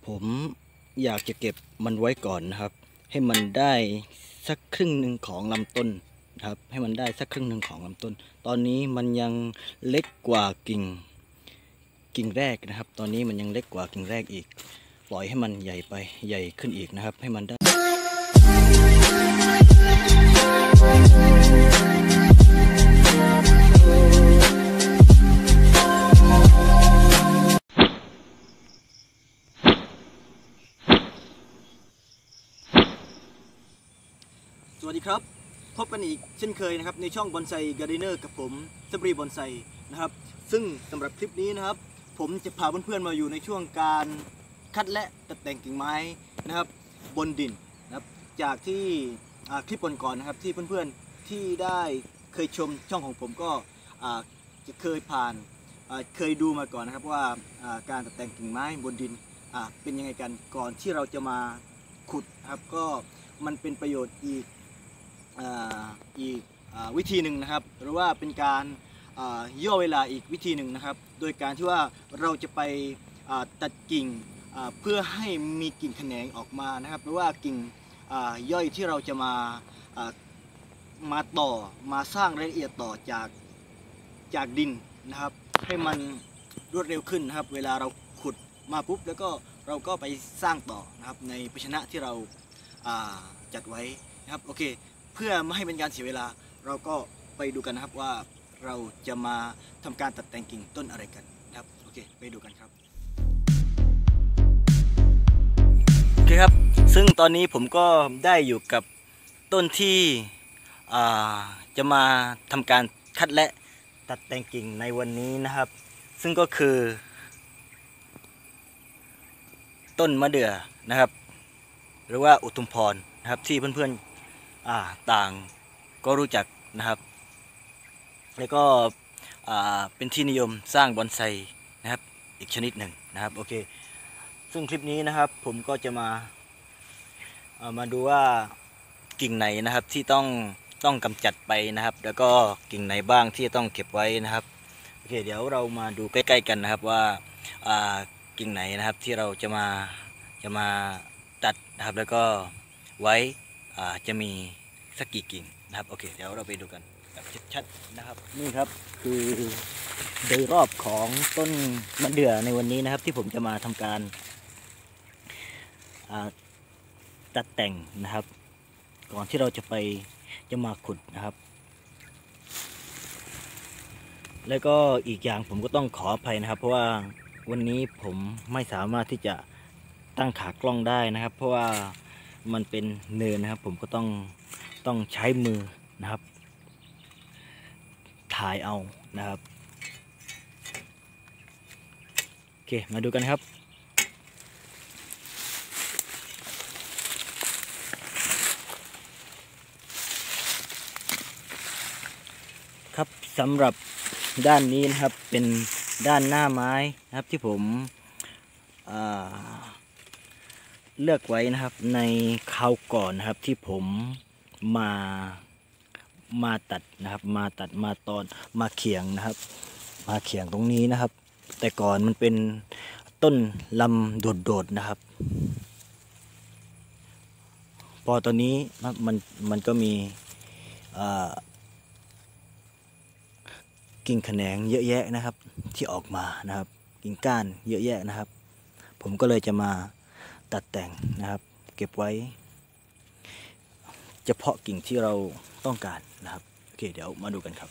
ผมอยากจะเก็บมันไว้ก่อนนะครับให้มันได้สักครึ่งหนึ่งของลำต้นนะครับให้มันได้สักครึ่งหนึ่งของลำต้นตอนนี้มันยังเล็กกว่ากิ่งแรกนะครับตอนนี้มันยังเล็กกว่ากิ่งแรกอีกปล่อยให้มันใหญ่ไปใหญ่ขึ้นอีกนะครับให้มันได้สวัสดีครับพบกันอีกเช่นเคยนะครับในช่องบอนไซการ์เดนเนอร์กับผมสปรีบอนไซนะครับซึ่งสำหรับคลิปนี้นะครับผมจะพาเพื่อนๆมาอยู่ในช่วงการคัดและตัดแต่งกิ่งไม้นะครับบนดินนะครับจากที่คลิปก่อนๆนะครับที่เพื่อนๆที่ได้เคยชมช่องของผมก็จะเคยผ่านเคยดูมาก่อนนะครับว่าการตัดแต่งกิ่งไม้บนดินเป็นยังไงกันก่อนที่เราจะมาขุดนะครับก็มันเป็นประโยชน์อีกวิธีหนึ่งนะครับหรือว่าเป็นการย่อเวลาอีกวิธีหนึ่งนะครับโดยการที่ว่าเราจะไปตัดกิ่งเพื่อให้มีกิ่งแขนงออกมานะครับหรือว่ากิ่งย่อยที่เราจะมาต่อมาสร้างรายละเอียดต่อจากดินนะครับให้มันรวดเร็วขึ้นนะครับเวลาเราขุดมาปุ๊บแล้วก็เราก็ไปสร้างต่อนะครับในภาชนะที่เราจัดไว้นะครับโอเคเพื่อไม่ให้เป็นการเสียเวลาเราก็ไปดูกันนะครับว่าเราจะมาทำการตัดแต่งกิ่งต้นอะไรกันนะครับโอเคไปดูกันครับโอเคครับซึ่งตอนนี้ผมก็ได้อยู่กับต้นที่จะมาทำการคัดและตัดแต่งกิ่งในวันนี้นะครับซึ่งก็คือต้นมะเดื่อนะครับหรือว่าอุทุมพรนะครับที่เพื่อนๆต่างก็รู้จักนะครับแล้วก็เป็นที่นิยมสร้างบอนไซนะครับอีกชนิดหนึ่งนะครับโอเคซึ่งคลิปนี้นะครับผมก็จะมาดูว่ากิ่งไหนนะครับที่ต้องกำจัดไปนะครับแล้วก็กิ่งไหนบ้างที่ต้องเก็บไว้นะครับโอเคเดี๋ยวเรามาดูใกล้ๆกันนะครับว่ากิ่งไหนนะครับที่เราจะมาตัดนะครับแล้วก็ไว้จะมีสักกี่กิ่งนะครับโอเคเดี๋ยวเราไปดูกันแบบชัดๆนะครับนี่ครับคือโดยรอบของต้นมะเดื่อในวันนี้นะครับที่ผมจะมาทำการตัดแต่งนะครับก่อนที่เราจะมาขุดนะครับแล้วก็อีกอย่างผมก็ต้องขออภัยนะครับเพราะว่าวันนี้ผมไม่สามารถที่จะตั้งขากล้องได้นะครับเพราะว่ามันเป็นเนินนะครับผมก็ต้องใช้มือนะครับถ่ายเอานะครับโอเคมาดูกันครับครับสำหรับด้านนี้นะครับเป็นด้านหน้าไม้นะครับที่ผมเลือกไว้นะครับในคราวก่อนนะครับที่ผมมาตัดนะครับมาตอนมาเขียงนะครับมาเขียงตรงนี้นะครับแต่ก่อนมันเป็นต้นลำโดดๆนะครับพอตอนนี้มันก็มีกิ่งแขนงเยอะแยะนะครับที่ออกมานะครับกิ่งก้านเยอะแยะนะครับผมก็เลยจะมาตัดแต่งนะครับเก็บไว้เฉพาะกิ่งที่เราต้องการนะครับโอเคเดี๋ยวมาดูกันครับ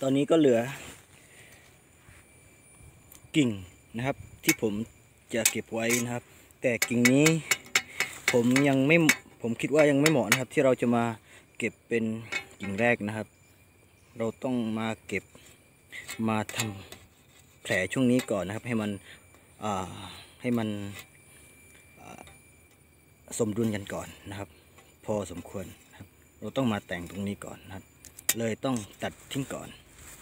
ตอนนี้ก็เหลือกิ่งนะครับที่ผมจะเก็บไว้นะครับ แต่กิ่งนี้ผมคิดว่ายังไม่เหมาะนะครับที่เราจะมาเก็บเป็นกิ่งแรกนะครับ เราต้องมาเก็บมาทำแผลช่วงนี้ก่อนนะครับให้มันสมดุลกันก่อนนะครับ พอสมควรครับเราต้องมาแต่งตรงนี้ก่อนนะครับเลยต้องตัดทิ้งก่อน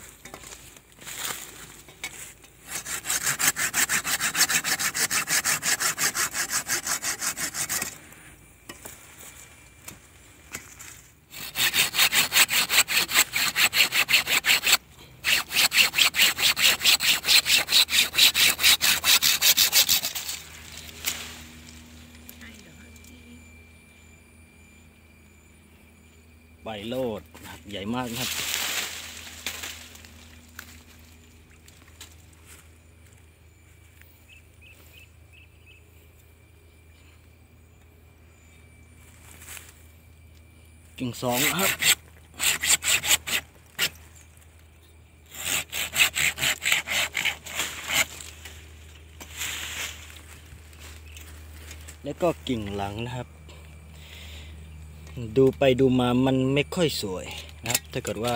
ใบโลดนะครับใหญ่มากนะครับกิ่งสองครับแล้วก็กิ่งหลังนะครับดูไปดูมามันไม่ค่อยสวยนะครับถ้าเกิดว่า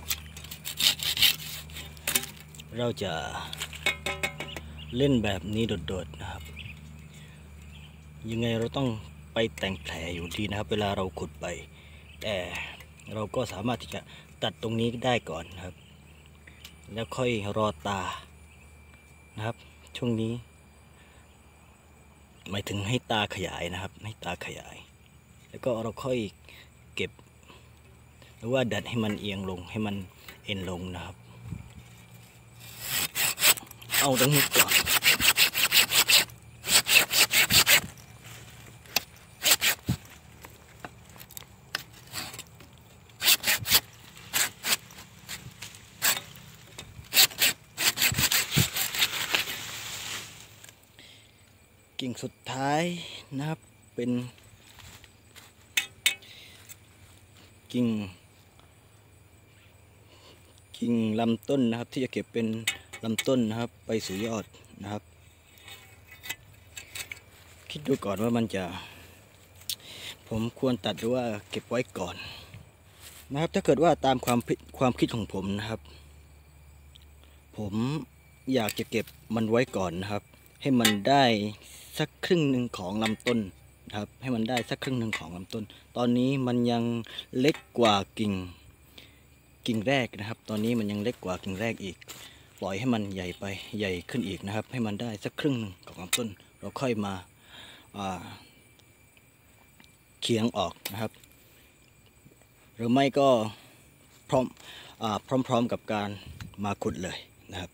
เราจะเล่นแบบนี้โดดๆนะครับยังไงเราต้องไปแต่งแผลอยู่ดีนะครับเวลาเราขุดไปแต่เราก็สามารถที่จะตัดตรงนี้ได้ก่อนนะครับแล้วค่อยรอตานะครับช่วงนี้หมายถึงให้ตาขยายนะครับให้ตาขยายแล้วก็เราค่อยเก็บหรือว่าดัดให้มันเอียงลงให้มันเอ็นลงนะครับเอาตรงนี้ก่อนกิ่งสุดท้ายนะครับเป็นกิ่งลำต้นนะครับที่จะเก็บเป็นลำต้นนะครับไปสู่ยอดนะครับคิดดูก่อนว่าผมควรตัดหรือว่าเก็บไว้ก่อนนะครับถ้าเกิดว่าตามความคิดของผมนะครับผมอยากจะเก็บมันไว้ก่อนนะครับให้มันได้สักครึ่งหนึ่งของลำต้นนะครับให้มันได้สักครึ่งหนึ่งของลำต้นตอนนี้มันยังเล็กกว่ากิ่งแรกนะครับตอนนี้มันยังเล็กกว่ากิ่งแรกอีกปล่อยให้มันใหญ่ขึ้นอีกนะครับให้มันได้สักครึ่งหนึ่งของลำต้นเราค่อยมาเคียงออกนะครับหรือไม่ก็พร้อมกับการมาขุดเลยนะครับ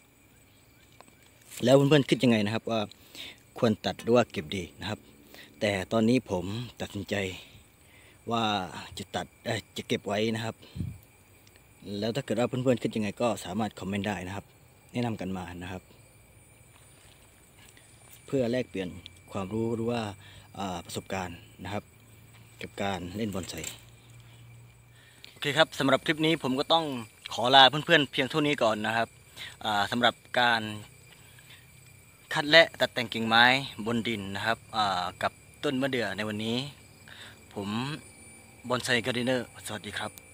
แล้วเพื่อนๆคิดยังไงนะครับว่าควรตัดหรือว่าเก็บดีนะครับแต่ตอนนี้ผมตัดสินใจว่าจะเก็บไว้นะครับแล้วถ้าเกิดว่าเพื่อนๆคิดยังไงก็สามารถคอมเมนต์ได้นะครับแนะนำกันมานะครับเพื่อแลกเปลี่ยนความรู้หรือว่าประสบการณ์นะครับกับการเล่นบอนไซโอเคครับสำหรับคลิปนี้ผมก็ต้องขอลาเพื่อนๆเพียงเท่านี้ก่อนนะครับสำหรับการคัดและตัดแต่งกิ่งไม้บนดินนะครับกับต้นมะเดื่อในวันนี้ผมบอนไซการ์เดนเนอร์สวัสดีครับ